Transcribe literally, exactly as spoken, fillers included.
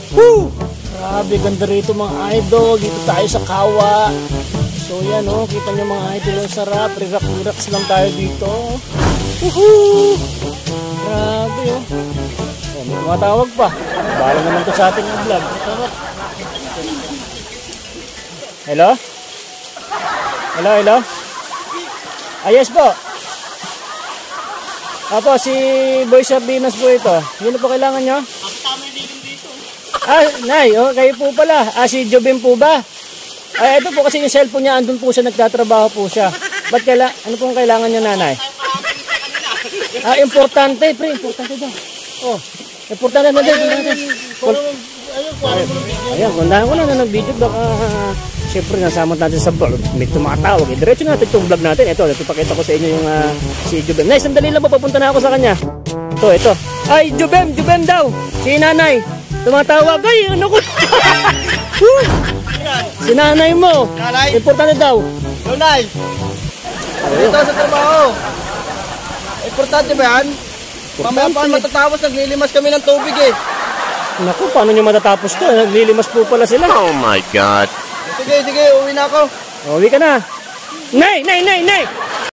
Woo! Grabe, ganda rito mga idol. Dito tayo sa Kawa. So yan oh, kita nyo mga idol, ang sarap. Relax-relax lang tayo dito. Woohoo! Grabe oh. Oh, may tumatawag pa. Bahala naman to sa ating vlog. Hello? Hello, hello? Ah, yes po. Apo, si Boy Sardinas po ito. Yun po kailangan nyo? Ah, nay, oh, kayo po pala. Ah, si Jobim po ba? Ay, ito po kasi yung cellphone niya, andun po siya, nagtatrabaho po siya. Ba't kaila, ano pong kailangan niya, nanay? Ah, importante, pre, importante daw. Oh, importante na din. Ayan, kundahan ko na na ng-video, baka, uh, siyempre, nasama natin sa vlog. May tumatawag. Eh, diretso natin itong vlog natin. Ito, ipapakita ko sa inyo yung uh, si Jobim. Nay, sandali lang po, papunta na ako sa kanya. Ito, ito. Ay, Jobim, Jobim daw. Si nanay. Tumatawag. Ay, ano ko? Si nanay mo. Nanay. Importante daw. Nanay. Dito sa trabaho. Importante ba yan? Mamaya pa matatapos, naglilimas kami ng tubig eh. Naku, paano nyo matatapos to? Naglilimas po pala sila. Oh my God. Sige, sige, uwi na ako. Uwi ka na. Nay, nay, nay, nay.